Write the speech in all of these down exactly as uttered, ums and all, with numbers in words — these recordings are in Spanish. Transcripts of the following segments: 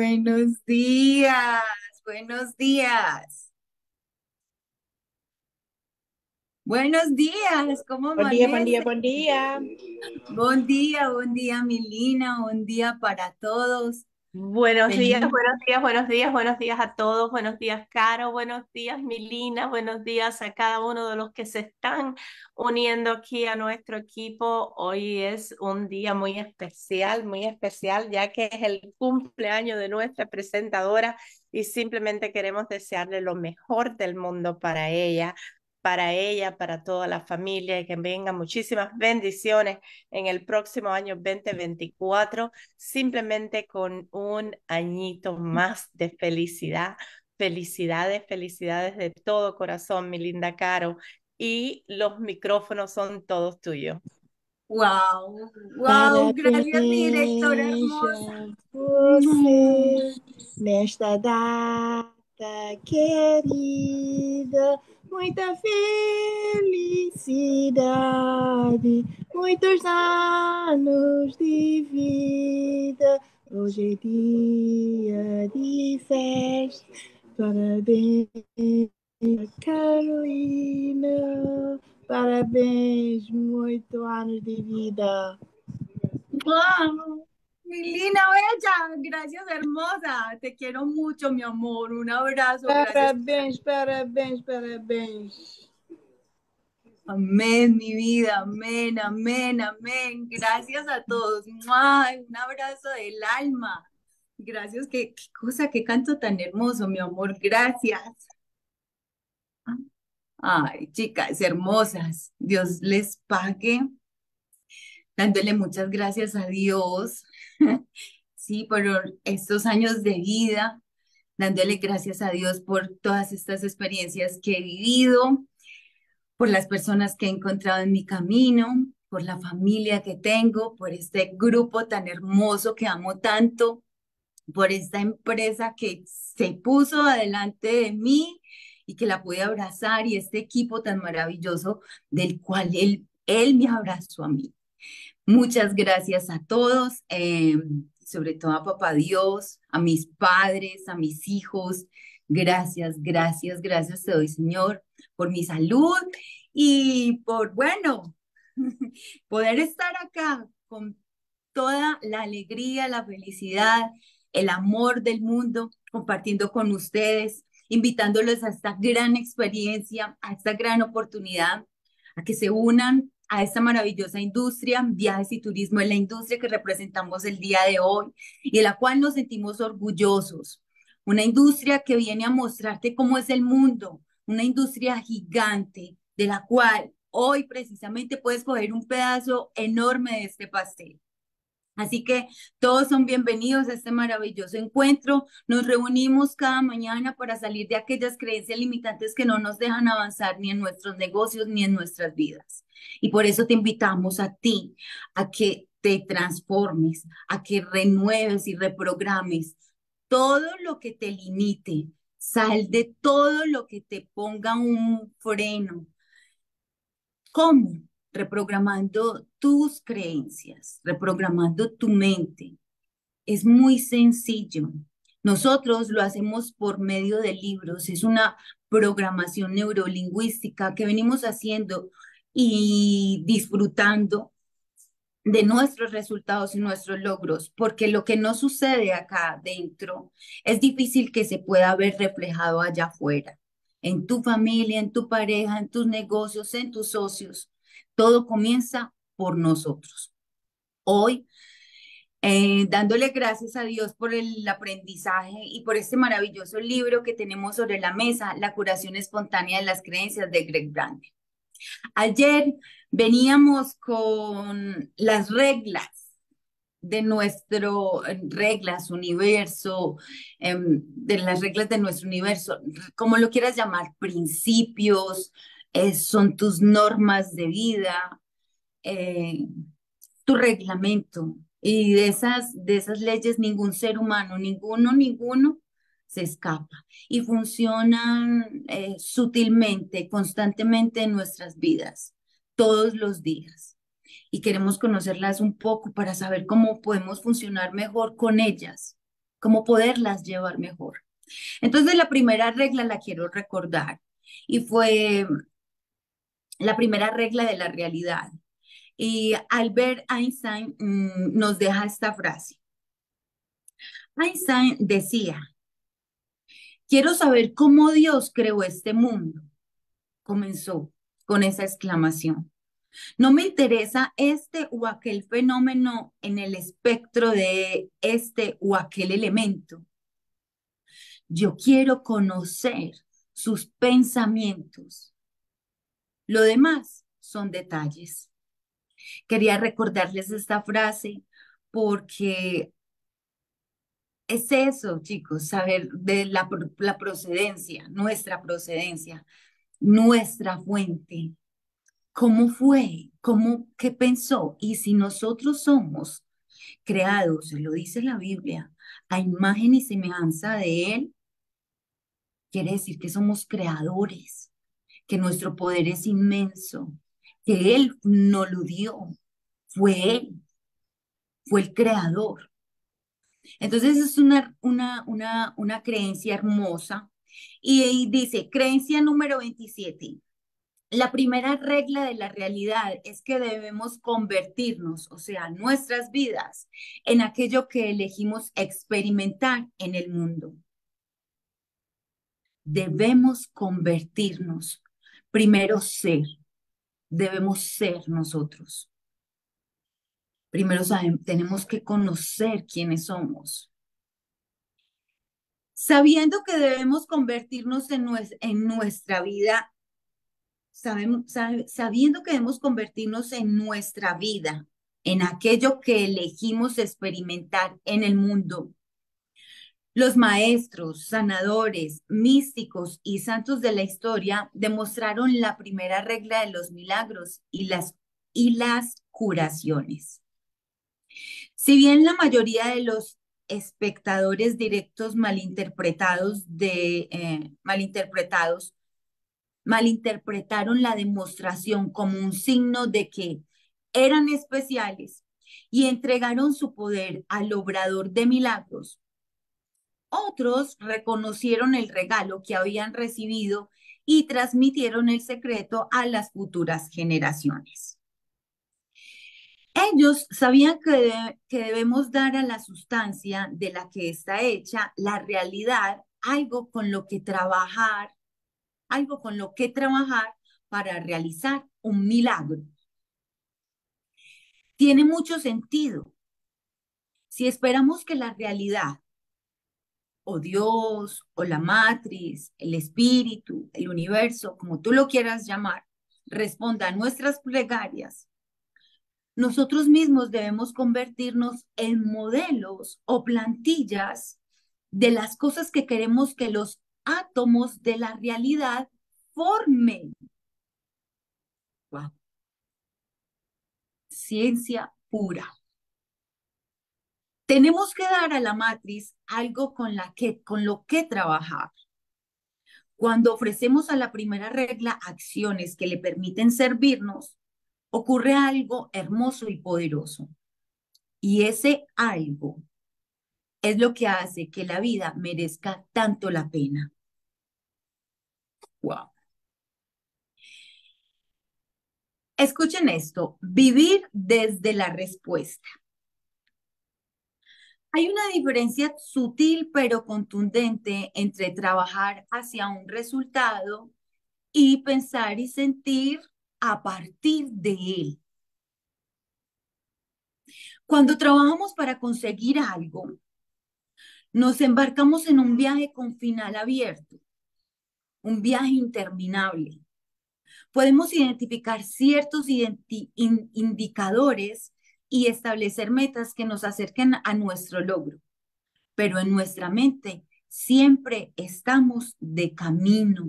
Buenos días, buenos días, buenos días, ¿cómo Buen día, buen día, amanece? buen día. Buen día, buen día, mi Lina, buen día para todos. Buenos días, Feliz. buenos días, buenos días, buenos días a todos. Buenos días, Caro. Buenos días, Milina. Buenos días a cada uno de los que se están uniendo aquí a nuestro equipo. Hoy es un día muy especial, muy especial, ya que es el cumpleaños de nuestra presentadora y simplemente queremos desearle lo mejor del mundo para ella, para ella, para toda la familia y que vengan muchísimas bendiciones en el próximo año dos mil veinticuatro simplemente con un añito más de felicidad. Felicidades, felicidades de todo corazón, mi linda Caro. Y los micrófonos son todos tuyos. Wow, wow, gracias, mi directora Parabéns hermosa. a Mm. você nesta data querida. Muita felicidade, muitos anos de vida. Hoje é dia de festa. Parabéns, Carolina. Parabéns, muitos anos de vida. Wow, mi Lina bella, gracias, hermosa. Te quiero mucho, mi amor. Un abrazo, gracias. Parabéns, parabéns, parabéns. Amén, mi vida, amén, amén, amén. Gracias a todos. ¡Ay! Un abrazo del alma. Gracias, qué, qué cosa, qué canto tan hermoso, mi amor. Gracias. Ay, chicas hermosas, Dios les pague, dándole muchas gracias a Dios, sí, por estos años de vida, dándole gracias a Dios por todas estas experiencias que he vivido, por las personas que he encontrado en mi camino, por la familia que tengo, por este grupo tan hermoso que amo tanto, por esta empresa que se puso adelante de mí y que la pude abrazar y este equipo tan maravilloso del cual él, él me abrazó a mí. Muchas gracias a todos, eh, sobre todo a Papá Dios, a mis padres, a mis hijos. Gracias, gracias, gracias te doy, Señor, por mi salud y por, bueno, poder estar acá con toda la alegría, la felicidad, el amor del mundo, compartiendo con ustedes, invitándolos a esta gran experiencia, a esta gran oportunidad, a que se unan a esta maravillosa industria, viajes y turismo en la industria que representamos el día de hoy y de la cual nos sentimos orgullosos. Una industria que viene a mostrarte cómo es el mundo, una industria gigante de la cual hoy precisamente puedes coger un pedazo enorme de este pastel. Así que todos son bienvenidos a este maravilloso encuentro. Nos reunimos cada mañana para salir de aquellas creencias limitantes que no nos dejan avanzar ni en nuestros negocios ni en nuestras vidas. Y por eso te invitamos a ti, a que te transformes, a que renueves y reprogrames todo lo que te limite. Sal de todo lo que te ponga un freno. ¿Cómo? Reprogramando tus creencias, reprogramando tu mente. Es muy sencillo. Nosotros lo hacemos por medio de libros. Es una programación neurolingüística que venimos haciendo y disfrutando de nuestros resultados y nuestros logros, porque lo que no sucede acá dentro es difícil que se pueda ver reflejado allá afuera, en tu familia, en tu pareja, en tus negocios, en tus socios. Todo comienza por nosotros. Hoy, eh, dándole gracias a Dios por el aprendizaje y por este maravilloso libro que tenemos sobre la mesa, La curación espontánea de las creencias de Greg Braden. Ayer veníamos con las reglas de nuestro, eh, reglas, universo, em, de las reglas de nuestro universo, como lo quieras llamar, principios, eh, son tus normas de vida, eh, tu reglamento. Y de esas, de esas leyes ningún ser humano, ninguno, ninguno se escapa. Y funcionan eh, sutilmente, constantemente en nuestras vidas, todos los días. Y queremos conocerlas un poco para saber cómo podemos funcionar mejor con ellas. cómo poderlas llevar mejor. Entonces, la primera regla la quiero recordar y fue la primera regla de la realidad. Y Albert Einstein mm, nos deja esta frase. Einstein decía, quiero saber cómo Dios creó este mundo. Comenzó con esa exclamación. No me interesa este o aquel fenómeno en el espectro de este o aquel elemento. Yo quiero conocer sus pensamientos. Lo demás son detalles. Quería recordarles esta frase porque es eso, chicos, saber de la, la procedencia, nuestra procedencia, nuestra fuente. ¿Cómo fue? ¿Cómo, qué pensó? Y si nosotros somos creados, lo dice la Biblia, a imagen y semejanza de Él, quiere decir que somos creadores, que nuestro poder es inmenso, que Él no lo dio, fue Él, fue el creador. Entonces es una, una, una, una creencia hermosa. Y, y dice, creencia número veintisiete. La primera regla de la realidad es que debemos convertirnos, o sea, nuestras vidas, en aquello que elegimos experimentar en el mundo. Debemos convertirnos. Primero ser, debemos ser nosotros. Primero sabemos, tenemos que conocer quiénes somos. Sabiendo que debemos convertirnos en, nues- en nuestra vida, sabemos, sab- sabiendo que debemos convertirnos en nuestra vida, en aquello que elegimos experimentar en el mundo. Los maestros, sanadores, místicos y santos de la historia demostraron la primera regla de los milagros y las, y las curaciones. Si bien la mayoría de los espectadores directos malinterpretados de eh, malinterpretados malinterpretaron la demostración como un signo de que eran especiales y entregaron su poder al obrador de milagros. Otros reconocieron el regalo que habían recibido y transmitieron el secreto a las futuras generaciones. Ellos sabían que, de- que debemos dar a la sustancia de la que está hecha la realidad, algo con lo que trabajar, algo con lo que trabajar para realizar un milagro. Tiene mucho sentido. Si esperamos que la realidad, o Dios, o la matriz, el espíritu, el universo, como tú lo quieras llamar, responda a nuestras plegarias, nosotros mismos debemos convertirnos en modelos o plantillas de las cosas que queremos que los átomos de la realidad formen. Wow. Ciencia pura. Tenemos que dar a la matriz algo con, la que, con lo que trabajar. Cuando ofrecemos a la primera regla acciones que le permiten servirnos, ocurre algo hermoso y poderoso. Y ese algo es lo que hace que la vida merezca tanto la pena. Wow. Escuchen esto, vivir desde la respuesta. Hay una diferencia sutil pero contundente entre trabajar hacia un resultado y pensar y sentir a partir de él. Cuando trabajamos para conseguir algo, nos embarcamos en un viaje con final abierto, un viaje interminable. Podemos identificar ciertos identi in indicadores y establecer metas que nos acerquen a nuestro logro, pero en nuestra mente siempre estamos de camino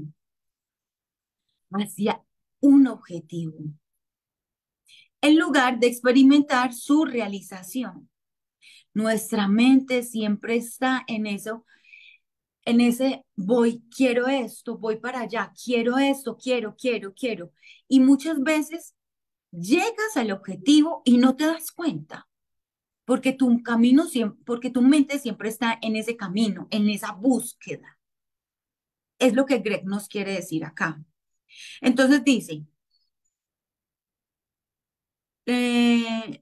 hacia un objetivo, en lugar de experimentar su realización. Nuestra mente siempre está en eso, en ese voy, quiero esto, voy para allá, quiero esto, quiero, quiero, quiero. Y muchas veces llegas al objetivo y no te das cuenta. porque tu camino siempre, porque tu mente siempre está en ese camino, en esa búsqueda. Es lo que Greg nos quiere decir acá. Entonces dice, eh,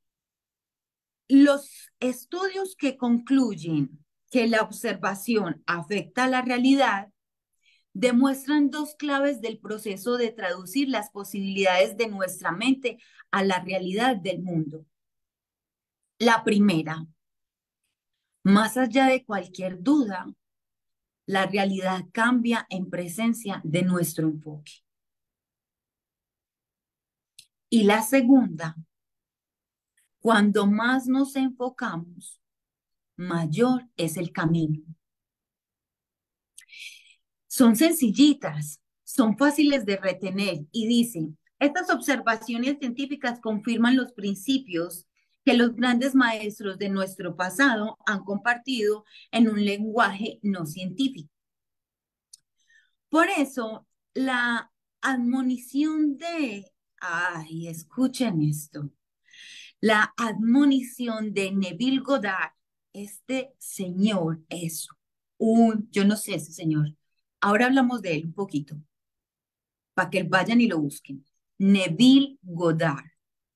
los estudios que concluyen que la observación afecta a la realidad demuestran dos claves del proceso de traducir las posibilidades de nuestra mente a la realidad del mundo. La primera, más allá de cualquier duda, la realidad cambia en presencia de nuestro enfoque. Y la segunda, cuando más nos enfocamos, mayor es el camino. Son sencillitas, son fáciles de retener y dicen, estas observaciones científicas confirman los principios que los grandes maestros de nuestro pasado han compartido en un lenguaje no científico. Por eso, la admonición de, ay, escuchen esto, la admonición de Neville Goddard, este señor es un, yo no sé ese señor, ahora hablamos de él un poquito, para que vayan y lo busquen. Neville Goddard,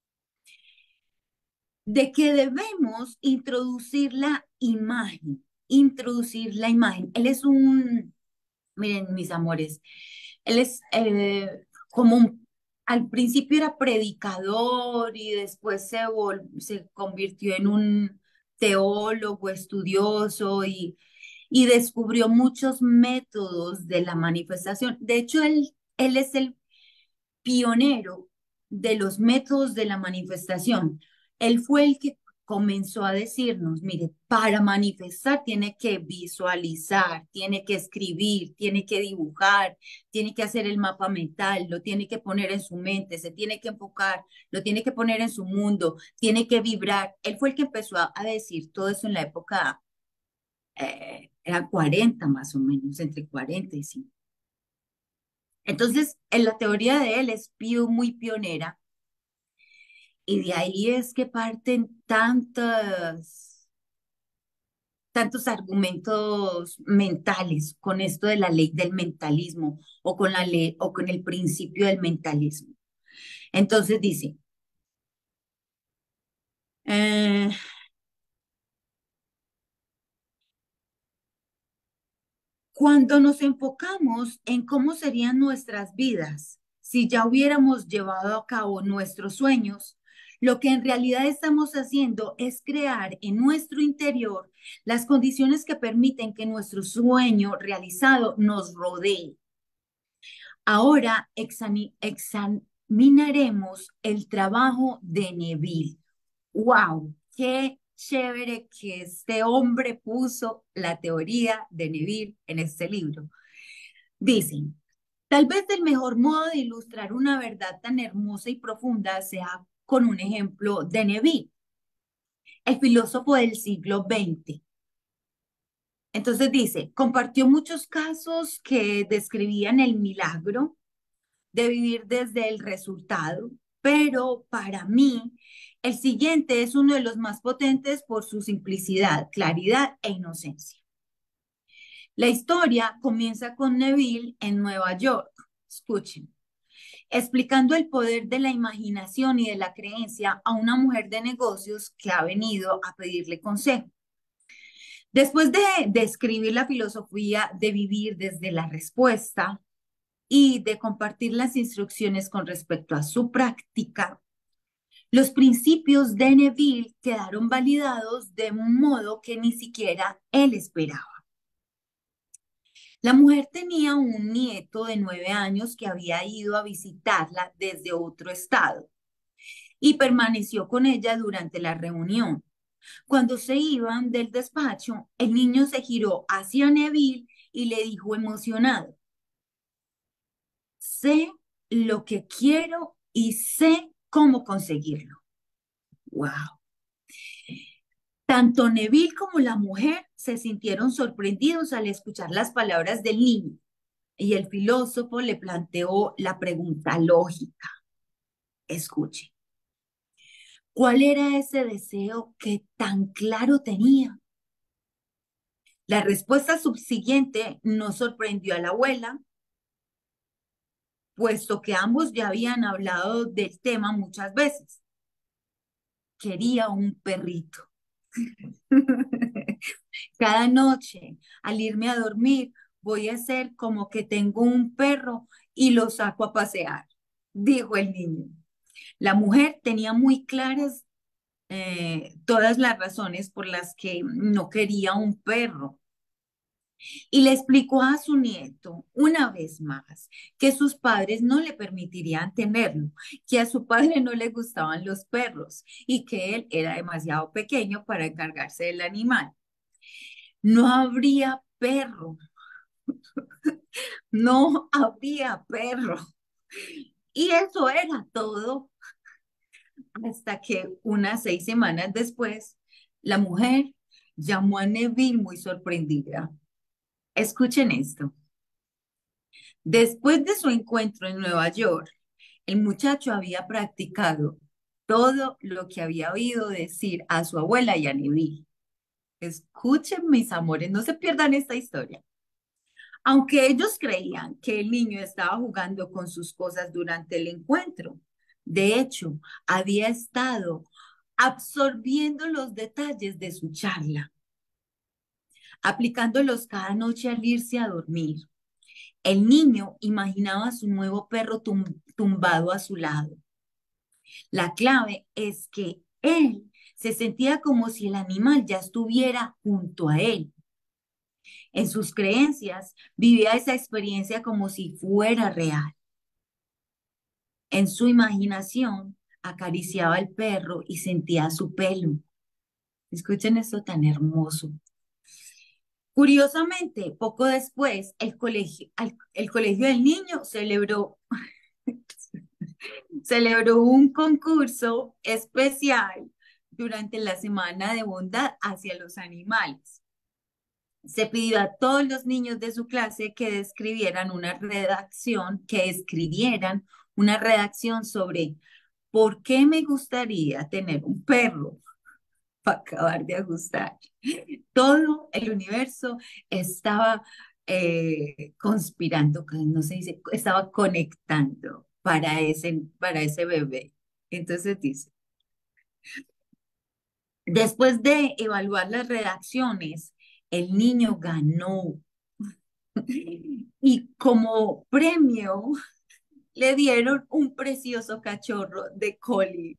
de que debemos introducir la imagen, introducir la imagen. Él es un, miren mis amores, él es eh, como un, al principio era predicador y después se, vol- se convirtió en un teólogo estudioso y, y descubrió muchos métodos de la manifestación. De hecho, él, él es el pionero de los métodos de la manifestación. Él fue el que comenzó a decirnos, mire, para manifestar tiene que visualizar, tiene que escribir, tiene que dibujar, tiene que hacer el mapa mental, lo tiene que poner en su mente, se tiene que enfocar, lo tiene que poner en su mundo, tiene que vibrar. Él fue el que empezó a, a decir todo eso en la época, eh, era cuarenta más o menos, entre cuarenta y cincuenta. Entonces, en la teoría de él es pio- muy pionera y de ahí es que parten tantas, tantos argumentos mentales con esto de la ley del mentalismo o con la ley o con el principio del mentalismo. Entonces dice, eh, cuando nos enfocamos en cómo serían nuestras vidas si ya hubiéramos llevado a cabo nuestros sueños, lo que en realidad estamos haciendo es crear en nuestro interior las condiciones que permiten que nuestro sueño realizado nos rodee. Ahora exami- examinaremos el trabajo de Neville. ¡Wow! ¡Qué chévere que este hombre puso la teoría de Neville en este libro! Dicen, tal vez el mejor modo de ilustrar una verdad tan hermosa y profunda sea con un ejemplo de Neville, el filósofo del siglo veinte. Entonces dice, compartió muchos casos que describían el milagro de vivir desde el resultado, pero para mí el siguiente es uno de los más potentes por su simplicidad, claridad e inocencia. La historia comienza con Neville en Nueva York. Escuchen, explicando el poder de la imaginación y de la creencia a una mujer de negocios que ha venido a pedirle consejo. Después de describir la filosofía de vivir desde la respuesta y de compartir las instrucciones con respecto a su práctica, los principios de Neville quedaron validados de un modo que ni siquiera él esperaba. La mujer tenía un nieto de nueve años que había ido a visitarla desde otro estado y permaneció con ella durante la reunión. Cuando se iban del despacho, el niño se giró hacia Neville y le dijo emocionado, sé lo que quiero y sé cómo conseguirlo. ¡Wow! Tanto Neville como la mujer se sintieron sorprendidos al escuchar las palabras del niño y el filósofo le planteó la pregunta lógica. Escuche, ¿Cuál era ese deseo que tan claro tenía? La respuesta subsiguiente no sorprendió a la abuela, puesto que ambos ya habían hablado del tema muchas veces. Quería un perrito. Cada noche, al irme a dormir, voy a hacer como que tengo un perro y lo saco a pasear, dijo el niño. La mujer tenía muy claras eh, todas las razones por las que no quería un perro. Y le explicó a su nieto una vez más que sus padres no le permitirían tenerlo, que a su padre no le gustaban los perros y que él era demasiado pequeño para encargarse del animal. No habría perro, no había perro. Y eso era todo, hasta que unas seis semanas después, la mujer llamó a Neville muy sorprendida. Escuchen esto. Después de su encuentro en Nueva York, el muchacho había practicado todo lo que había oído decir a su abuela y a Neville. Escuchen, mis amores, no se pierdan esta historia. Aunque ellos creían que el niño estaba jugando con sus cosas durante el encuentro, de hecho, había estado absorbiendo los detalles de su charla, aplicándolos cada noche al irse a dormir. El niño imaginaba a su nuevo perro tum- tumbado a su lado. La clave es que él se sentía como si el animal ya estuviera junto a él. En sus creencias, vivía esa experiencia como si fuera real. En su imaginación, acariciaba al perro y sentía su pelo. Escuchen esto tan hermoso. Curiosamente, poco después, el colegio, al- el colegio del niño celebró, celebró un concurso especial durante la Semana de Bondad hacia los animales. Se pidió a todos los niños de su clase que describieran una redacción, que escribieran una redacción sobre por qué me gustaría tener un perro para acabar de ajustar. Todo el universo estaba eh, conspirando, no se dice, estaba conectando para ese, para ese bebé. Entonces dice, después de evaluar las redacciones, el niño ganó y como premio le dieron un precioso cachorro de collie.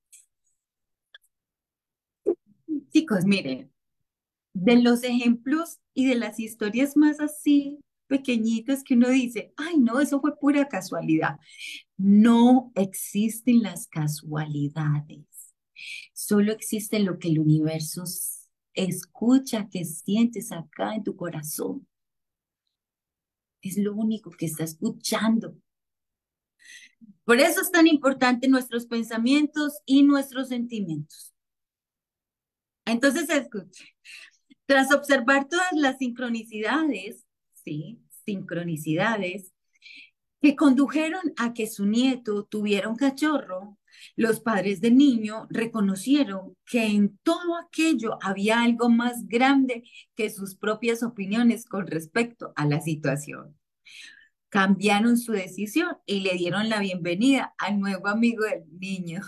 Chicos, miren, de los ejemplos y de las historias más así pequeñitas que uno dice, ay, no, eso fue pura casualidad. No existen las casualidades, solo existe lo que el universo s- escucha, que sientes acá en tu corazón. Es lo único que está escuchando. Por eso es tan importante nuestros pensamientos y nuestros sentimientos. Entonces, escuche, tras observar todas las sincronicidades, sí, sincronicidades, que condujeron a que su nieto tuviera un cachorro, los padres del niño reconocieron que en todo aquello había algo más grande que sus propias opiniones con respecto a la situación. Cambiaron su decisión y le dieron la bienvenida al nuevo amigo del niño.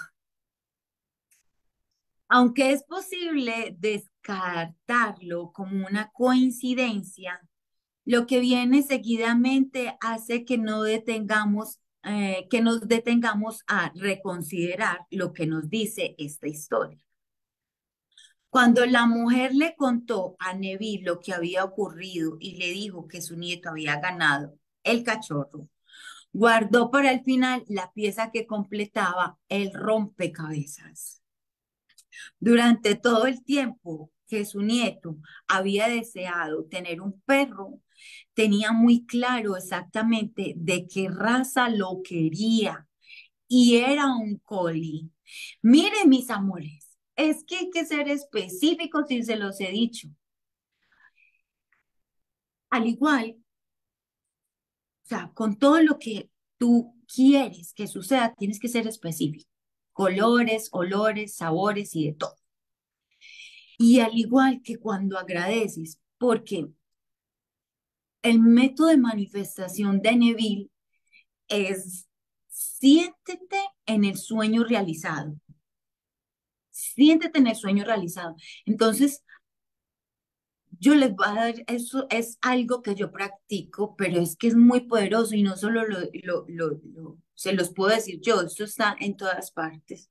Aunque es posible descartarlo como una coincidencia, lo que viene seguidamente hace que no detengamos, eh, que nos detengamos a reconsiderar lo que nos dice esta historia. Cuando la mujer le contó a Neville lo que había ocurrido y le dijo que su nieto había ganado el cachorro, guardó para el final la pieza que completaba el rompecabezas. Durante todo el tiempo que su nieto había deseado tener un perro, tenía muy claro exactamente de qué raza lo quería y era un collie. Miren, mis amores, es que hay que ser específicos si se los he dicho. Al igual, o sea, con todo lo que tú quieres que suceda, tienes que ser específico. colores, olores, sabores y de todo. Y al igual que cuando agradeces, porque el método de manifestación de Neville es siéntete en el sueño realizado, siéntete en el sueño realizado. Entonces, yo les voy a dar, eso es algo que yo practico, pero es que es muy poderoso y no solo lo, lo, lo, lo- se los puedo decir yo, esto está en todas partes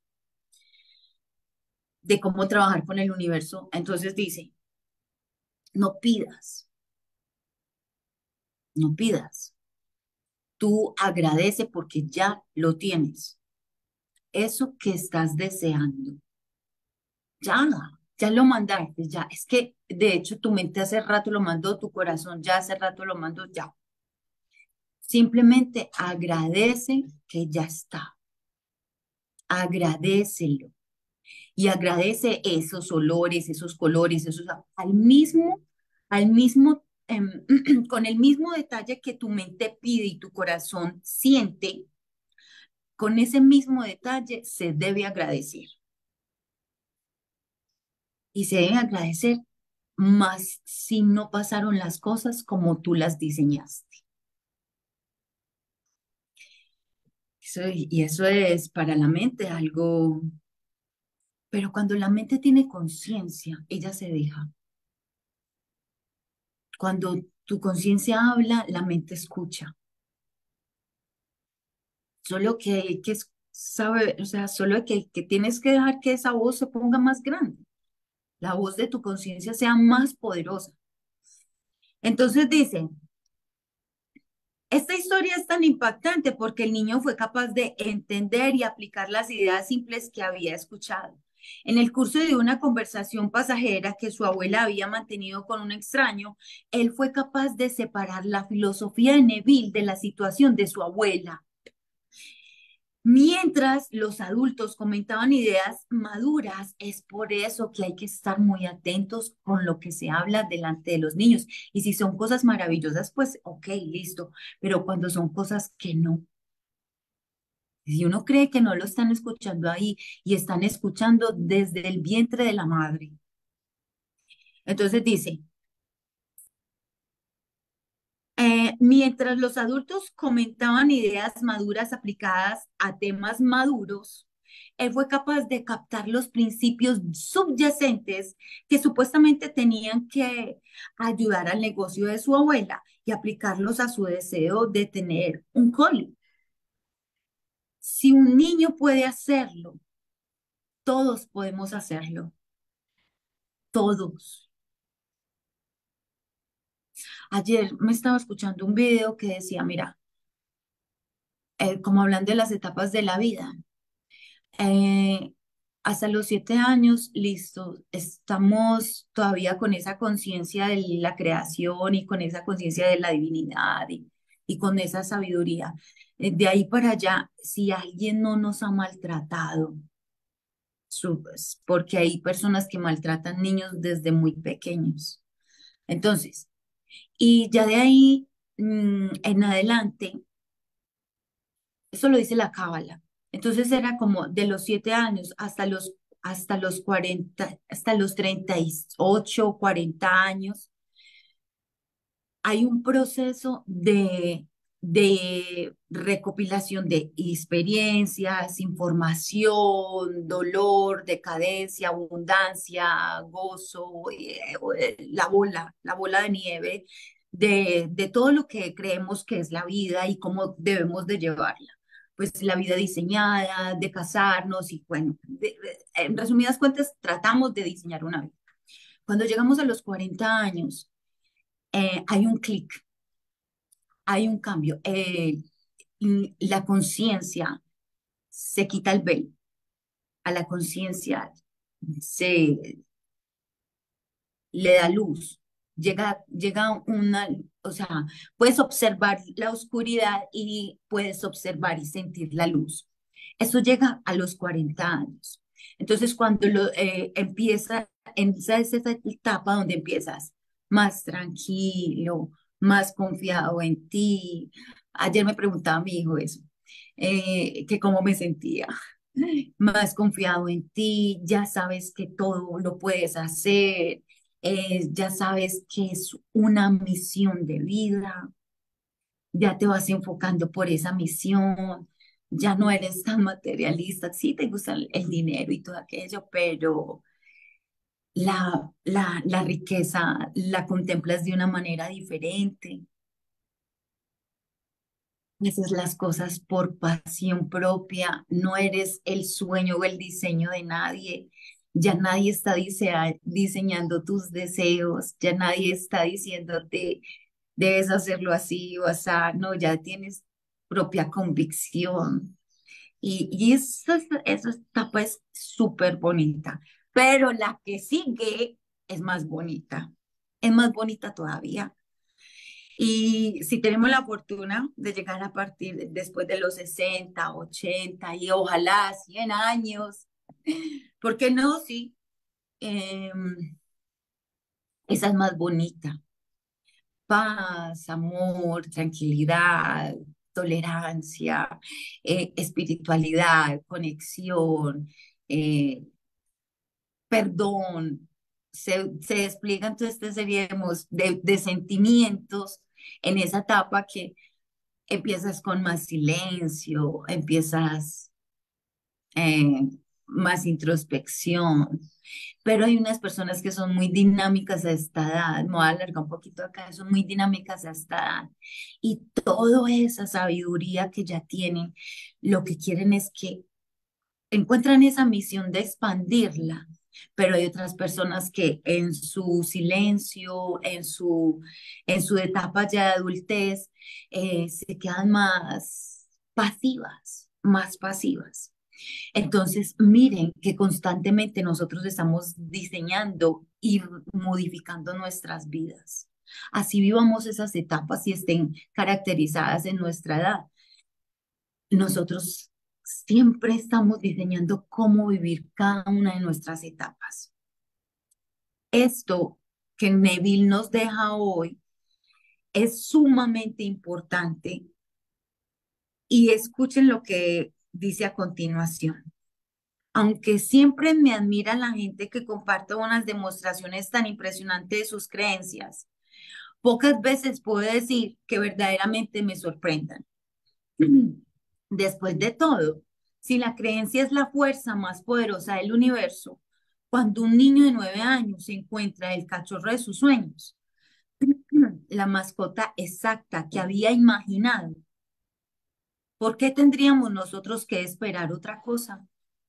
de cómo trabajar con el universo. Entonces dice, no pidas, no pidas, tú agradece porque ya lo tienes. Eso que estás deseando, ya, ya lo mandaste, ya. Es que de hecho tu mente hace rato lo mandó, tu corazón ya hace rato lo mandó, ya. Simplemente agradece que ya está. Agradécelo y agradece esos olores, esos colores, esos al mismo, al mismo, em, con el mismo detalle que tu mente pide y tu corazón siente, con ese mismo detalle se debe agradecer. Y se debe agradecer más si no pasaron las cosas como tú las diseñaste. Eso- y eso es para la mente algo, pero cuando la mente tiene conciencia, ella se deja. Cuando tu conciencia habla, la mente escucha. Solo que hay que saber, o sea, solo que, que tienes que dejar que esa voz se ponga más grande, la voz de tu conciencia sea más poderosa. Entonces dice, esta historia es tan impactante porque el niño fue capaz de entender y aplicar las ideas simples que había escuchado. En el curso de una conversación pasajera que su abuela había mantenido con un extraño, él fue capaz de separar la filosofía de Neville de la situación de su abuela. Mientras los adultos comentaban ideas maduras, es por eso que hay que estar muy atentos con lo que se habla delante de los niños. Y si son cosas maravillosas, pues ok, listo. Pero cuando son cosas que no, si uno cree que no lo están escuchando ahí y están escuchando desde el vientre de la madre. Entonces dice, Eh, mientras los adultos comentaban ideas maduras aplicadas a temas maduros, él fue capaz de captar los principios subyacentes que supuestamente tenían que ayudar al negocio de su abuela y aplicarlos a su deseo de tener un coli. Si un niño puede hacerlo, todos podemos hacerlo, todos. Ayer me estaba escuchando un video que decía, mira, eh, como hablando de las etapas de la vida. Eh, hasta los siete años, listo, estamos todavía con esa conciencia de la creación y con esa conciencia de la divinidad y, y con esa sabiduría. Eh, de ahí para allá, si alguien no nos ha maltratado, su- pues, porque hay personas que maltratan niños desde muy pequeños. Entonces, y ya de ahí mm, en adelante, eso lo dice la Cábala. Entonces era como de los siete años hasta los, hasta los cuarenta, hasta los treinta y ocho, cuarenta años. Hay un proceso de, de recopilación de experiencias, información, dolor, decadencia, abundancia, gozo, eh, eh, la bola, la bola de nieve de, de todo lo que creemos que es la vida y cómo debemos de llevarla. Pues la vida diseñada, de casarnos y bueno, de- de- en resumidas cuentas, tratamos de diseñar una vida. Cuando llegamos a los cuarenta años, eh, hay un clic, hay un cambio. Eh, y la conciencia se quita el velo, a la conciencia se le da luz, llega, llega una, o sea, puedes observar la oscuridad y puedes observar y sentir la luz. Eso llega a los cuarenta años. Entonces, cuando lo, eh, empieza, en esa, esa etapa donde empiezas más tranquilo, más confiado en ti. Ayer me preguntaba mi hijo eso, eh, que cómo me sentía. más confiado en ti, ya sabes que todo lo puedes hacer, eh, ya sabes que es una misión de vida, ya te vas enfocando por esa misión, ya no eres tan materialista, sí te gusta el, el dinero y todo aquello, pero la, la, la riqueza la contemplas de una manera diferente. Haces las cosas por pasión propia, no eres el sueño o el diseño de nadie. Ya nadie está disea- diseñando tus deseos, ya nadie está diciéndote, debes hacerlo así o así. No, ya tienes propia convicción. Y, y esa, esa etapa es súper bonita, pero la que sigue es más bonita, es más bonita todavía. Y si tenemos la fortuna de llegar a partir de- después de los sesenta ochenta y ojalá cien años, ¿por qué no? Sí, em, esa es más bonita. Paz, amor, tranquilidad, tolerancia, eh, espiritualidad, conexión, eh, perdón. Se, se despliegan toda esta serie de, emo- de de sentimientos en esa etapa que empiezas con más silencio, empiezas eh, más introspección, pero hay unas personas que son muy dinámicas a esta edad, me voy a alargar un poquito acá, son muy dinámicas a esta edad, y toda esa sabiduría que ya tienen, lo que quieren es que encuentran esa misión de expandirla, pero hay otras personas que en su silencio, en su, en su etapa ya de adultez, eh, se quedan más pasivas, más pasivas. Entonces, miren que constantemente nosotros estamos diseñando y modificando nuestras vidas. Así vivamos esas etapas y estén caracterizadas en nuestra edad. Nosotros siempre estamos diseñando cómo vivir cada una de nuestras etapas. Esto que Neville nos deja hoy es sumamente importante y escuchen lo que dice a continuación. Aunque siempre me admira la gente que comparte unas demostraciones tan impresionantes de sus creencias, pocas veces puedo decir que verdaderamente me sorprendan. Después de todo, si la creencia es la fuerza más poderosa del universo, cuando un niño de nueve años se encuentra el cachorro de sus sueños, la mascota exacta que había imaginado, ¿por qué tendríamos nosotros que esperar otra cosa?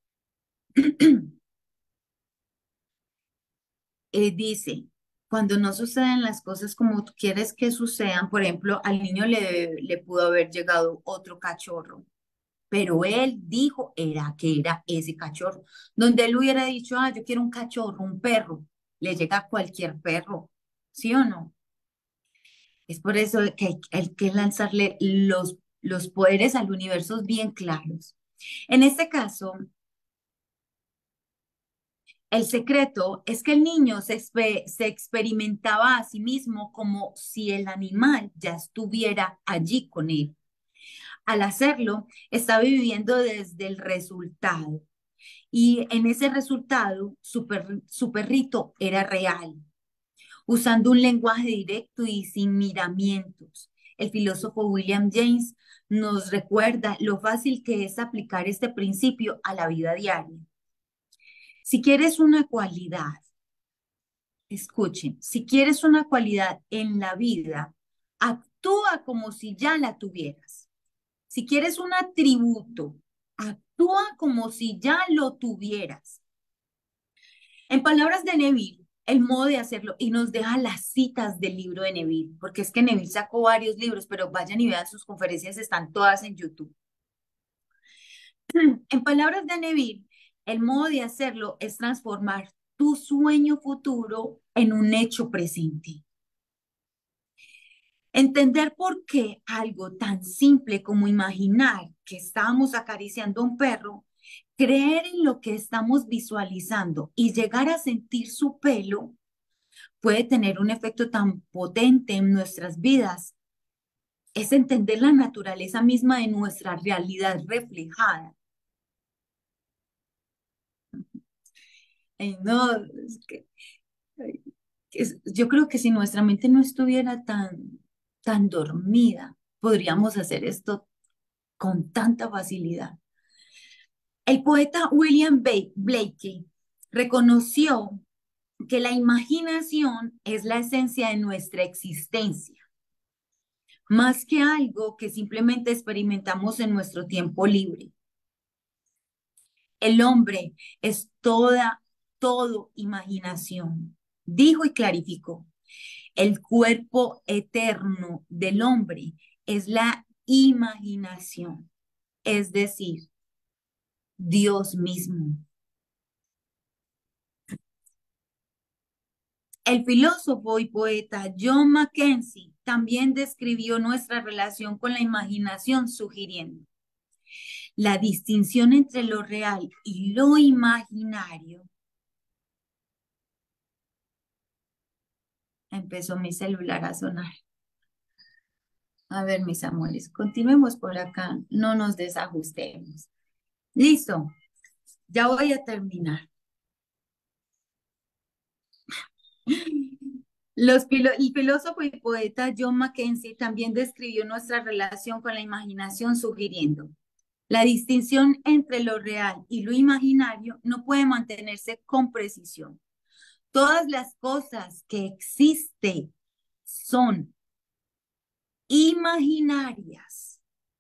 Eh, dice, cuando no suceden las cosas como tú quieres que sucedan, por ejemplo, al niño le, le pudo haber llegado otro cachorro, pero él dijo era que era ese cachorro. Donde él hubiera dicho, ah, yo quiero un cachorro, un perro, le llega cualquier perro, ¿sí o no? Es por eso que hay, hay que lanzarle los, los poderes al universo bien claros. En este caso, el secreto es que el niño se, expe- se experimentaba a sí mismo como si el animal ya estuviera allí con él. Al hacerlo, estaba viviendo desde el resultado. Y en ese resultado, su, per- su perrito era real, usando un lenguaje directo y sin miramientos. El filósofo William James nos recuerda lo fácil que es aplicar este principio a la vida diaria. Si quieres una cualidad, escuchen, si quieres una cualidad en la vida, actúa como si ya la tuvieras. Si quieres un atributo, actúa como si ya lo tuvieras. En palabras de Neville, el modo de hacerlo, y nos deja las citas del libro de Neville, porque es que Neville sacó varios libros, pero vayan y vean sus conferencias, están todas en YouTube. En palabras de Neville, el modo de hacerlo es transformar tu sueño futuro en un hecho presente. Entender por qué algo tan simple como imaginar que estábamos acariciando a un perro, creer en lo que estamos visualizando y llegar a sentir su pelo puede tener un efecto tan potente en nuestras vidas. Es entender la naturaleza misma de nuestra realidad reflejada. Ay, no, es que, ay, es- yo creo que si nuestra mente no estuviera tan, tan dormida, podríamos hacer esto con tanta facilidad. El poeta William Ba- Blakey reconoció que la imaginación es la esencia de nuestra existencia, más que algo que simplemente experimentamos en nuestro tiempo libre. El hombre es toda, todo imaginación. Dijo y clarificó, el cuerpo eterno del hombre es la imaginación, es decir, Dios mismo. El filósofo y poeta John Mackenzie también describió nuestra relación con la imaginación, sugiriendo la distinción entre lo real y lo imaginario. Empezó mi celular a sonar. A ver, mis amores, continuemos por acá, no nos desajustemos. Listo, ya voy a terminar. Los filo- el filósofo y poeta John Mackenzie también describió nuestra relación con la imaginación, sugiriendo la distinción entre lo real y lo imaginario no puede mantenerse con precisión. Todas las cosas que existen son imaginarias.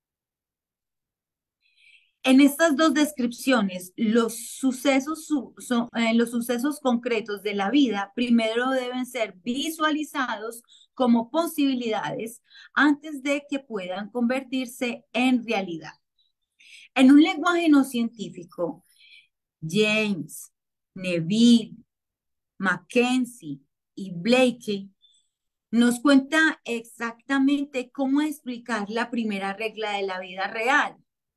En estas dos descripciones, los sucesos, su- son, eh, los sucesos concretos de la vida primero deben ser visualizados como posibilidades antes de que puedan convertirse en realidad. En un lenguaje no científico, James, Neville, Mackenzie y Blakey nos cuenta exactamente cómo explicar la primera regla de la vida real.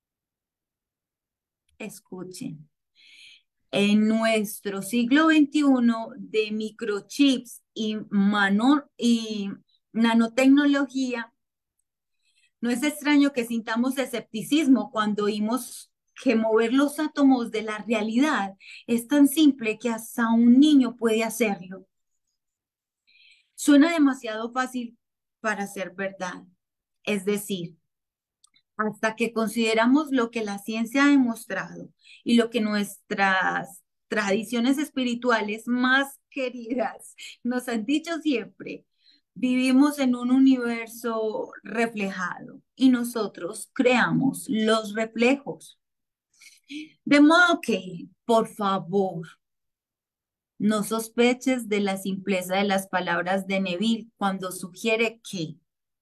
Escuchen. En nuestro siglo veintiuno de microchips y, mano, y nanotecnología, no es extraño que sintamos escepticismo cuando oímos que mover los átomos de la realidad es tan simple que hasta un niño puede hacerlo. Suena demasiado fácil para ser verdad. Es decir, hasta que consideramos lo que la ciencia ha demostrado y lo que nuestras tradiciones espirituales más queridas nos han dicho siempre, vivimos en un universo reflejado y nosotros creamos los reflejos. De modo que, por favor, no sospeches de la simpleza de las palabras de Neville cuando sugiere que,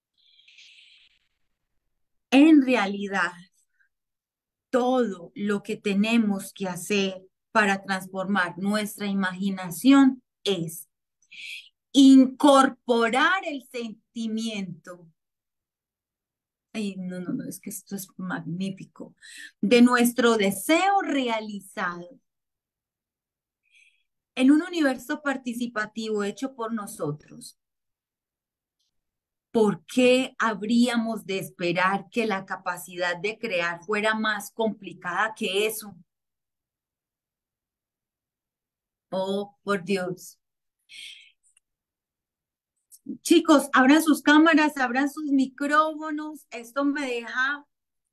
en realidad, todo lo que tenemos que hacer para transformar nuestra imaginación es incorporar el sentimiento. Ay, no, no, no, es que esto es magnífico. De nuestro deseo realizado en un universo participativo hecho por nosotros. ¿Por qué habríamos de esperar que la capacidad de crear fuera más complicada que eso? Oh, por Dios. Chicos, abran sus cámaras, abran sus micrófonos. Esto me deja,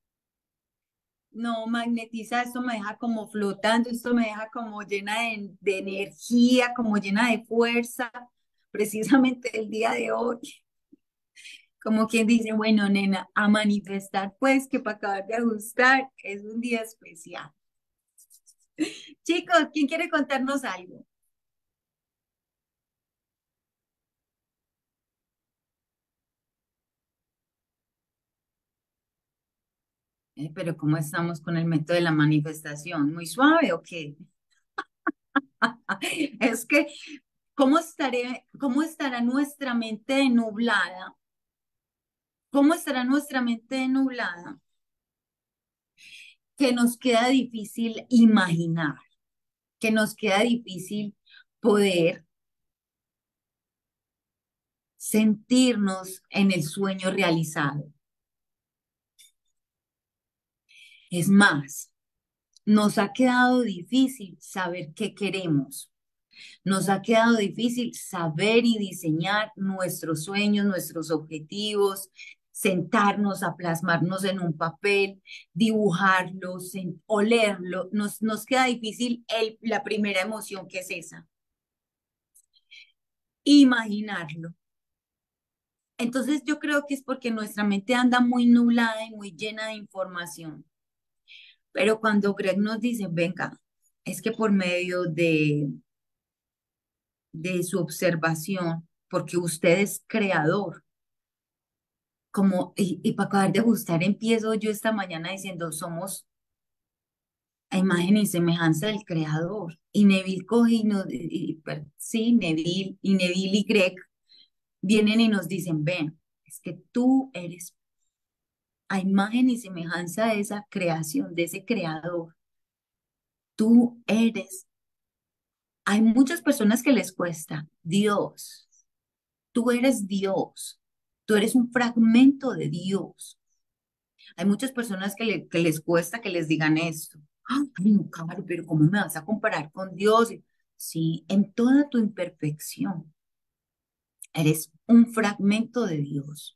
no magnetiza, esto me deja como flotando, esto me deja como llena de, de energía, como llena de fuerza, precisamente el día de hoy. Como quien dice, bueno, nena, a manifestar, pues que para acabar de ajustar es un día especial. Chicos, ¿quién quiere contarnos algo? Eh, pero ¿cómo estamos con el método de la manifestación? ¿Muy suave o qué? Es que ¿cómo estaré, cómo estará nuestra mente nublada? ¿Cómo estará nuestra mente nublada? Que nos queda difícil imaginar, que nos queda difícil poder sentirnos en el sueño realizado. Es más, nos ha quedado difícil saber qué queremos. Nos ha quedado difícil saber y diseñar nuestros sueños, nuestros objetivos, sentarnos a plasmarnos en un papel, dibujarlos, en- olerlo. Nos, nos queda difícil el- la primera emoción que es esa, imaginarlo. Entonces yo creo que es porque nuestra mente anda muy nublada y muy llena de información. Pero cuando Greg nos dice, venga, es que por medio de, de su observación, porque usted es creador, como, y, y para acabar de gustar, empiezo yo esta mañana diciendo, somos a imagen y semejanza del creador. Y Neville coge y nos, y- y- per- sí, Neville, y Neville y Greg vienen y nos dicen, ven, es que tú eres a imagen y semejanza de esa creación, de ese creador. Tú eres. Hay muchas personas que les cuesta, Dios, tú eres Dios, tú eres un fragmento de Dios. Hay muchas personas que, le- que les cuesta que les digan esto. Ay, no, Caro, pero ¿cómo me vas a comparar con Dios? Sí, en toda tu imperfección, eres un fragmento de Dios.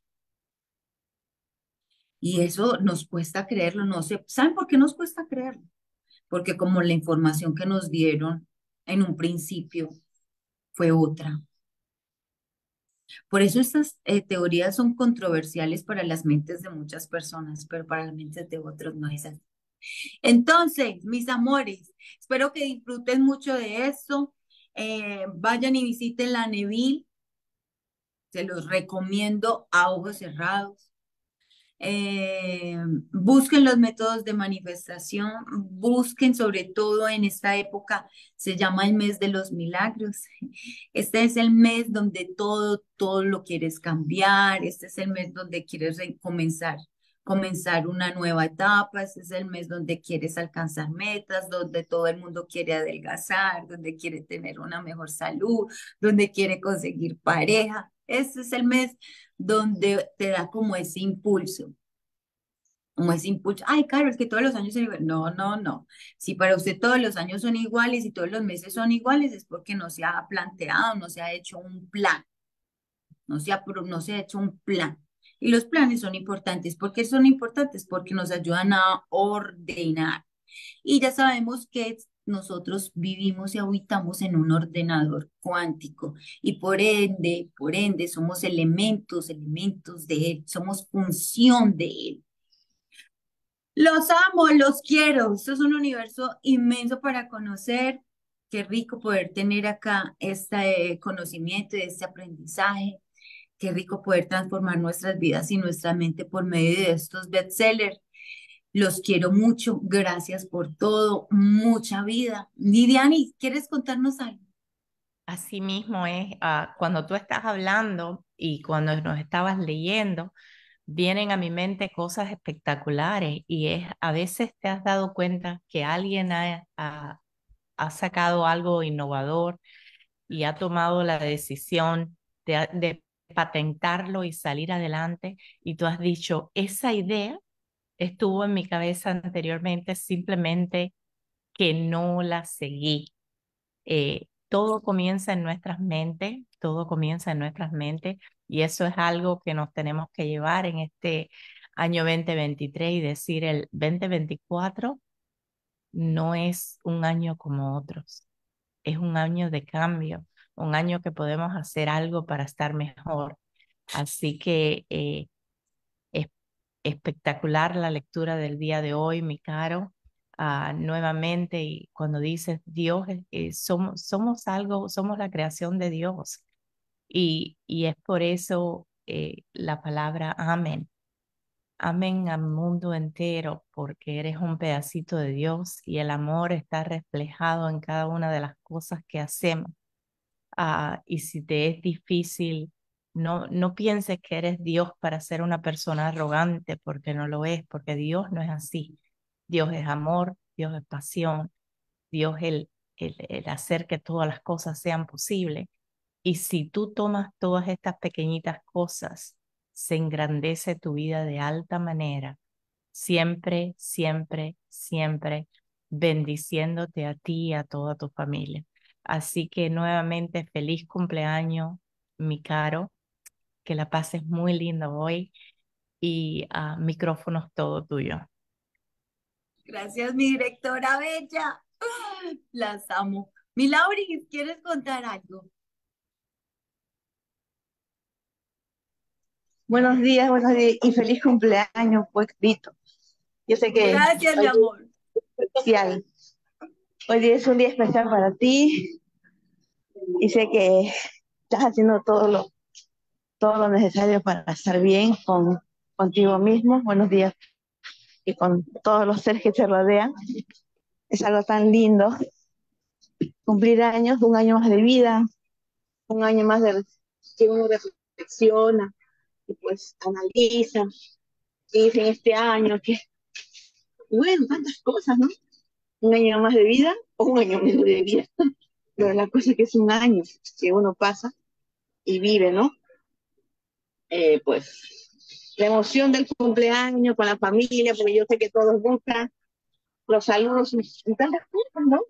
Y eso nos cuesta creerlo, no sé. ¿Saben por qué nos cuesta creerlo? Porque como la información que nos dieron en un principio fue otra. Por eso estas eh, teorías son controversiales para las mentes de muchas personas, pero para las mentes de otros no es así. Entonces, mis amores, espero que disfruten mucho de esto. Eh, vayan y visiten la Neville, se los recomiendo a ojos cerrados. Eh, busquen los métodos de manifestación, busquen sobre todo en esta época, se llama el mes de los milagros. Este es el mes donde todo, todo lo quieres cambiar, este es el mes donde quieres re- comenzar, comenzar una nueva etapa, este es el mes donde quieres alcanzar metas, donde todo el mundo quiere adelgazar, donde quiere tener una mejor salud, donde quiere conseguir pareja. Este es el mes donde te da como ese impulso, como ese impulso. Ay, claro, es que todos los años son iguales. No, no, no. Si para usted todos los años son iguales y todos los meses son iguales, es porque no se ha planteado, no se ha hecho un plan, no se ha, pro- no se ha hecho un plan. Y los planes son importantes. ¿Por qué son importantes? Porque nos ayudan a ordenar. Y ya sabemos que nosotros vivimos y habitamos en un ordenador cuántico y por ende, por ende, somos elementos, elementos de él, somos función de él. Los amo, los quiero. Esto es un universo inmenso para conocer. Qué rico poder tener acá este conocimiento y este aprendizaje. Qué rico poder transformar nuestras vidas y nuestra mente por medio de estos bestsellers. Los quiero mucho. Gracias por todo. Mucha vida. Lidiani, ¿quieres contarnos algo? Así mismo es, ah, cuando tú estás hablando y cuando nos estabas leyendo, vienen a mi mente cosas espectaculares y es, a veces te has dado cuenta que alguien ha, ha- ha sacado algo innovador y ha tomado la decisión de, de patentarlo y salir adelante y tú has dicho, esa idea estuvo en mi cabeza anteriormente, simplemente que no la seguí. Eh, todo comienza en nuestras mentes, todo comienza en nuestras mentes y eso es algo que nos tenemos que llevar en este año dos mil veintitrés y decir el dos mil veinticuatro no es un año como otros, es un año de cambio, un año que podemos hacer algo para estar mejor. Así que eh, es espectacular la lectura del día de hoy, mi caro. Ah, nuevamente, y cuando dices Dios, eh, somos, somos algo, somos la creación de Dios. Y, y es por eso eh, la palabra amén. Amén al mundo entero, porque eres un pedacito de Dios y el amor está reflejado en cada una de las cosas que hacemos. Ah, y si te es difícil, no, no pienses que eres Dios para ser una persona arrogante, porque no lo es, porque Dios no es así. Dios es amor, Dios es pasión, Dios es el, el, el hacer que todas las cosas sean posibles. Y si tú tomas todas estas pequeñitas cosas, se engrandece tu vida de alta manera. Siempre, siempre, siempre bendiciéndote a ti y a toda tu familia. Así que nuevamente feliz cumpleaños, mi caro, que la pases muy lindo hoy y uh, micrófonos todo tuyo. Gracias, mi directora bella. Las amo. Mi Lauris, ¿quieres contar algo? Buenos días, buenos días y feliz cumpleaños, pues, Vito. Yo sé que Gracias, mi hoy amor. es especial. Hoy día es un día especial para ti y sé que estás haciendo todo lo, todo lo necesario para estar bien con, contigo mismo. Buenos días y con todos los seres que te rodean. Es algo tan lindo cumplir años, un año más de vida, un año más de que uno reflexiona y pues analiza y dice en este año que, bueno, tantas cosas, ¿no? Un año más de vida o un año menos de vida. Pero la cosa es que es un año que uno pasa y vive, ¿no? Eh, pues la emoción del cumpleaños con la familia, porque yo sé que todos buscan los saludos y, y tantas cosas, ¿no?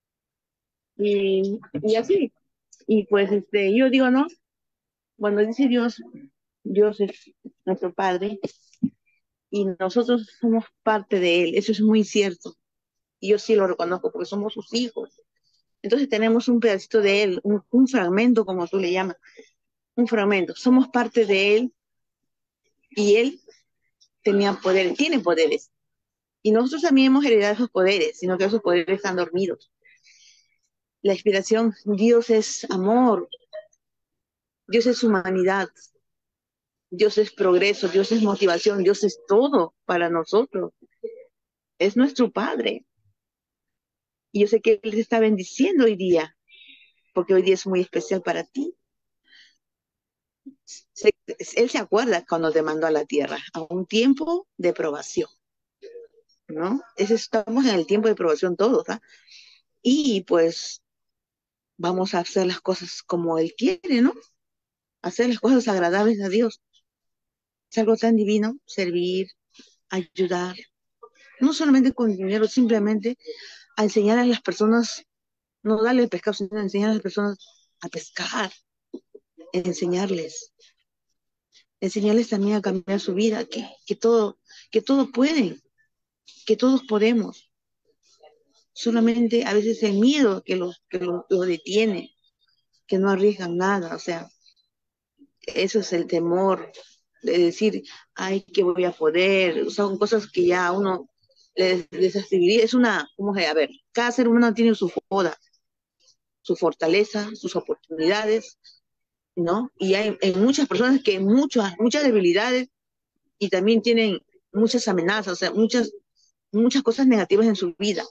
Y, y así. Y pues este, yo digo, ¿no? Cuando dice Dios, Dios es nuestro Padre y nosotros somos parte de Él, eso es muy cierto. Y yo sí lo reconozco porque somos sus hijos. Entonces tenemos un pedacito de Él, un, un fragmento, como tú le llamas, un fragmento. Somos parte de Él y Él tenía poderes, tiene poderes. Y nosotros también hemos heredado esos poderes, sino que esos poderes están dormidos. La inspiración, Dios es amor, Dios es humanidad, Dios es progreso, Dios es motivación, Dios es todo para nosotros. Es nuestro Padre. Y yo sé que Él te está bendiciendo hoy día, porque hoy día es muy especial para ti. Se- Él se acuerda cuando te mandó a la tierra, a un tiempo de probación, ¿no? Ese- estamos en el tiempo de probación todos, ¿ah? Y pues vamos a hacer las cosas como Él quiere, ¿no? Hacer las cosas agradables a Dios. Es algo tan divino, servir, ayudar, no solamente con dinero, simplemente a enseñar a las personas, no darle el pescado, sino enseñar a las personas a pescar, enseñarles, enseñarles también a cambiar su vida, que, que todo, que todos pueden, que todos podemos. Solamente a veces el miedo que los, que los, los detiene, que no arriesgan nada, o sea, eso es el temor de decir, ay, que voy a poder, son cosas que ya a uno les desestabiliza, es una, ¿cómo se? A ver, cada ser humano tiene su joda, su fortaleza, sus oportunidades, ¿no? Y hay, hay muchas personas que muchas, muchas debilidades y también tienen muchas amenazas, o sea, muchas, muchas cosas negativas en su vida.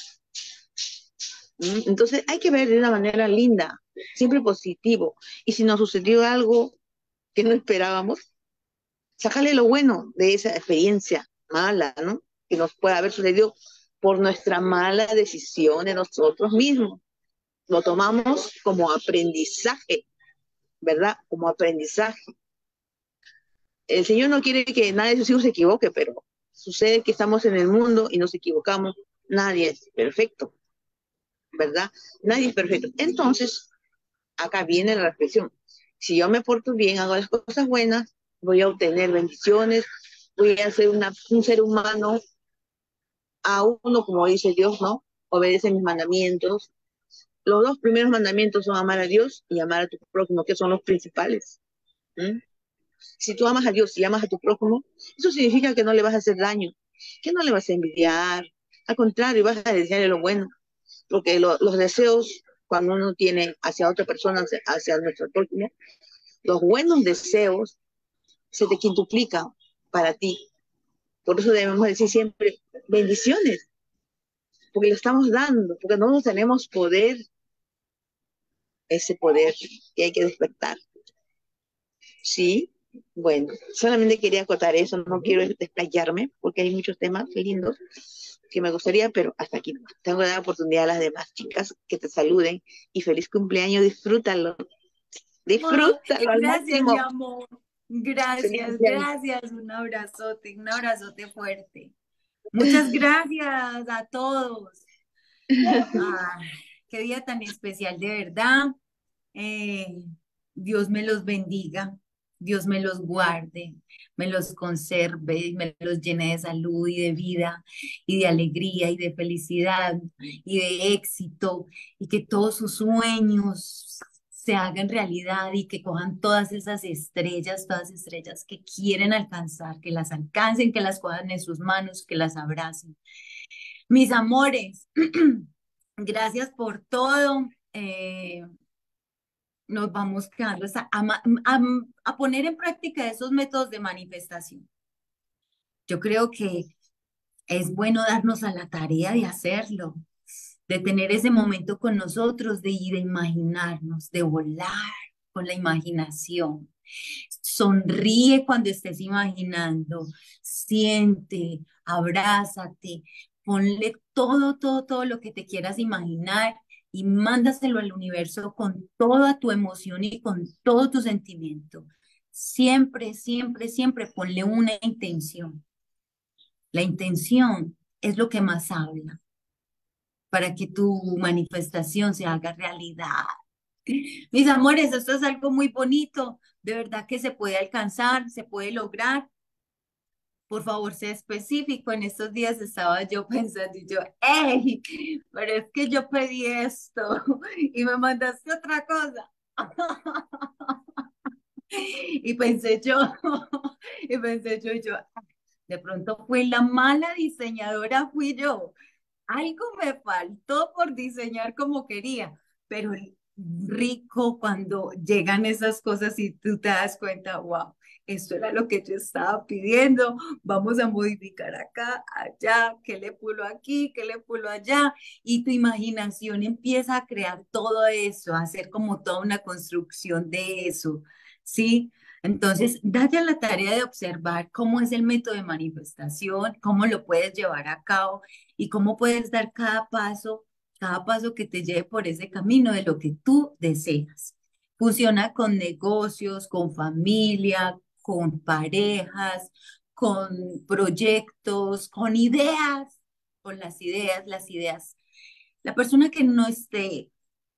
¿Mm? Entonces hay que ver de una manera linda, siempre positivo. Y si nos sucedió algo que no esperábamos, sacarle lo bueno de esa experiencia mala, ¿no? Que nos puede haber sucedido por nuestra mala decisión de nosotros mismos. Lo tomamos como aprendizaje, ¿verdad? Como aprendizaje. El Señor no quiere que nadie de sus hijos se equivoque, pero sucede que estamos en el mundo y nos equivocamos. Nadie es perfecto, ¿verdad? Nadie es perfecto. Entonces, acá viene la reflexión. Si yo me porto bien, hago las cosas buenas, voy a obtener bendiciones, voy a ser una, un ser humano a uno, como dice Dios, ¿no? Obedece mis mandamientos. Los dos primeros mandamientos son amar a Dios y amar a tu prójimo, que son los principales. ¿Mm? Si tú amas a Dios y amas a tu prójimo, eso significa que no le vas a hacer daño, que no le vas a envidiar. Al contrario, vas a desearle lo bueno, porque lo, los deseos, cuando uno tiene hacia otra persona, hacia, hacia nuestro prójimo, los buenos deseos se te quintuplican para ti. Por eso debemos decir siempre bendiciones, porque le estamos dando, porque nosotros tenemos poder, ese poder que hay que despertar. Sí, bueno, solamente quería acotar eso, no quiero desplayarme, porque hay muchos temas lindos que me gustaría, pero hasta aquí no. Tengo que dar oportunidad a las demás chicas que te saluden y feliz cumpleaños, disfrútalo, Ay, disfrútalo al gracias, mi máximo. amor. Feliz Gracias, cumpleaños. gracias. Un abrazote, un abrazote fuerte. Muchas gracias a todos. Ah, qué día tan especial, de verdad. Eh, Dios me los bendiga, Dios me los guarde, me los conserve, y me los llene de salud y de vida y de alegría y de felicidad y de éxito y que todos sus sueños se hagan realidad y que cojan todas esas estrellas, todas estrellas que quieren alcanzar, que las alcancen, que las cojan en sus manos, que las abracen. Mis amores, gracias por todo. Eh, nos vamos quedando hasta a, ma- a- a poner en práctica esos métodos de manifestación. Yo creo que es bueno darnos a la tarea de hacerlo, de tener ese momento con nosotros, de ir a imaginarnos, de volar con la imaginación. Sonríe cuando estés imaginando, siente, abrázate, ponle todo, todo, todo lo que te quieras imaginar y mándaselo al universo con toda tu emoción y con todo tu sentimiento. Siempre, siempre, siempre ponle una intención. La intención es lo que más habla para que tu manifestación se haga realidad. Mis amores, esto es algo muy bonito, de verdad que se puede alcanzar, se puede lograr. Por favor, sea específico. En estos días estaba yo pensando y yo, hey, pero es que yo pedí esto y me mandaste otra cosa. Y pensé yo, y pensé yo, y yo, de pronto fue la mala diseñadora, fui yo. Algo me faltó por diseñar como quería, pero rico cuando llegan esas cosas y tú te das cuenta, wow, esto era lo que yo estaba pidiendo, vamos a modificar acá, allá, qué le pulo aquí, qué le pulo allá, y tu imaginación empieza a crear todo eso, a hacer como toda una construcción de eso, ¿sí? Entonces, date a la tarea de observar cómo es el método de manifestación, cómo lo puedes llevar a cabo y cómo puedes dar cada paso, cada paso que te lleve por ese camino de lo que tú deseas. Funciona con negocios, con familia, con parejas, con proyectos, con ideas, con las ideas, las ideas. La persona que no esté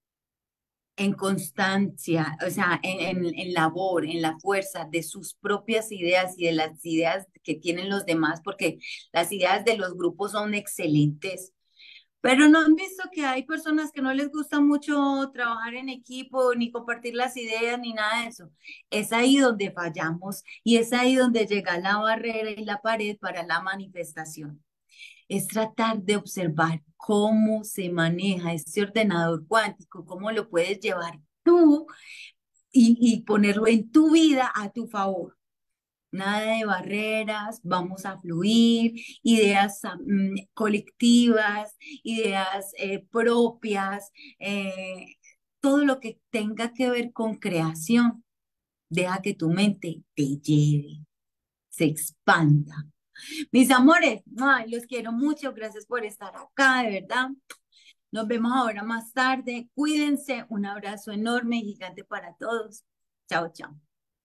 en constancia, o sea, en, en, en labor, en la fuerza de sus propias ideas y de las ideas que tienen los demás, porque las ideas de los grupos son excelentes, pero no han visto que hay personas que no les gusta mucho trabajar en equipo, ni compartir las ideas, ni nada de eso. Es ahí donde fallamos y es ahí donde llega la barrera y la pared para la manifestación. Es tratar de observar cómo se maneja este ordenador cuántico, cómo lo puedes llevar tú y, y ponerlo en tu vida a tu favor. Nada de barreras, vamos a fluir, ideas mm, colectivas, ideas eh, propias, eh, todo lo que tenga que ver con creación. Deja que tu mente te lleve, se expanda. Mis amores, ay, los quiero mucho, gracias por estar acá, de verdad. Nos vemos ahora más tarde. Cuídense, un abrazo enorme y gigante para todos. Chao, chao.